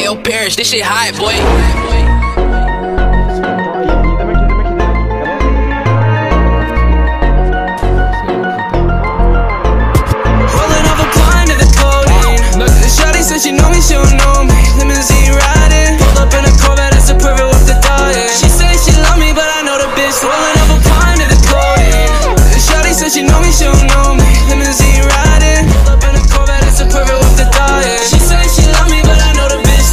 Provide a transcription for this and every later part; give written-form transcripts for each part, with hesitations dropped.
Ayo, Parrish, this shit hot, boy. She know me, she don't know me. Limousine riding, pulled up in a Corvette, that's a perfect with the diet. She say she love me, but I know the bitch rolling up a pint of the codeine. Shawty said she know me, she don't know me. Limousine riding, pulled up in a Corvette, that's a perfect with the diet. She say she love me, but I know the bitch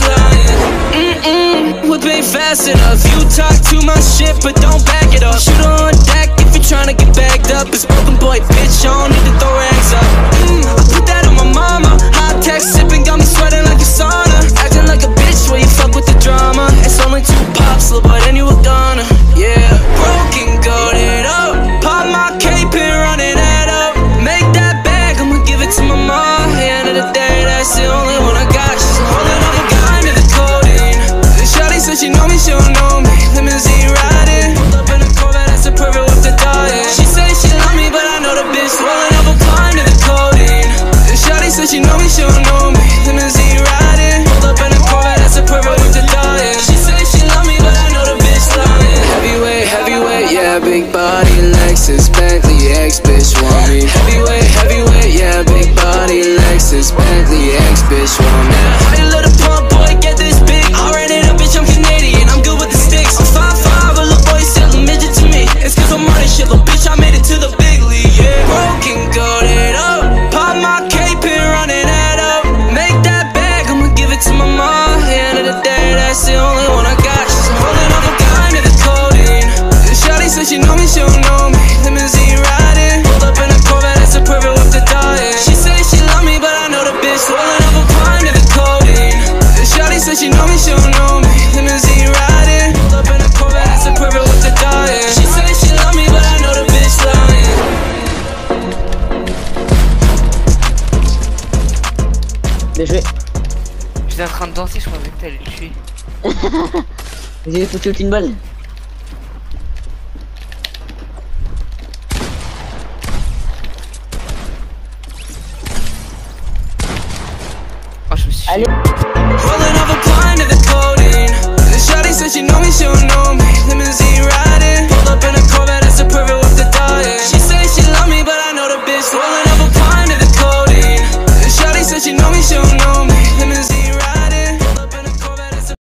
lying. Whip ain't fast enough. You talk too much shit, but don't back it up. Shoot her on deck if you tryna get bagged up. It's broken boy, bitch, I don't need to throw rags up. I put that on my mama. Hot text sipping, got me sweating like a sauna. Acting like a bitch where you fuck with the drama. It's only 2 pops, little boy, then you a goner. Yeah, broken, goat it up. Pop my cape and run it up. Make that bag, I'ma give it to my mom. End of the day, that's the only one I got. She's holding up a gun to the codeine. Shawty said she know me, she don't know me. Limousine riding, pulled up in a Corvette, that's a perfect with the diet. She say she love me, but I know the bitch rolling up a pint to the codeine. Shawty said she know me, she don't know me. Limousine riding, pulled up in a Corvette, that's a perfect with the diet. She say she love me, but I know the bitch lying. Heavyweight, heavyweight, yeah, big body, Lexus, Bentley, X-bitch want me. Heavyweight, heavyweight, yeah, big body, Lexus, Bentley, X-bitch want me. How you let a pump boy get this big? I ran it up, bitch, I'm Canadian, I'm good with the sticks. I'm 5'5", a little boy still a midget to me. It's cause I'm running shit, little bitch, I made it to the big league, yeah. Broken, goat it up. Pop my cape and run it up. Make that bag, I'ma give it to my mom. End of the day, that's the only one I got. She's holding up a gun to the codeine. Shawty said she know me, she don't know me. Limousine riding, pulled up in a Corvette, that's a perfect with the diet. She say she love me, but I know the bitch rolling up a pint to the codeine. Shawty said she know me, she don't know me. Limousine riding, pulled up in a Corvette, that's a perfect with the diet. She say she love me, but I know the bitch lying. Bien joué. J'étais en train de danser, je pensais que t'allais le tuer. J'ai foutu une balle.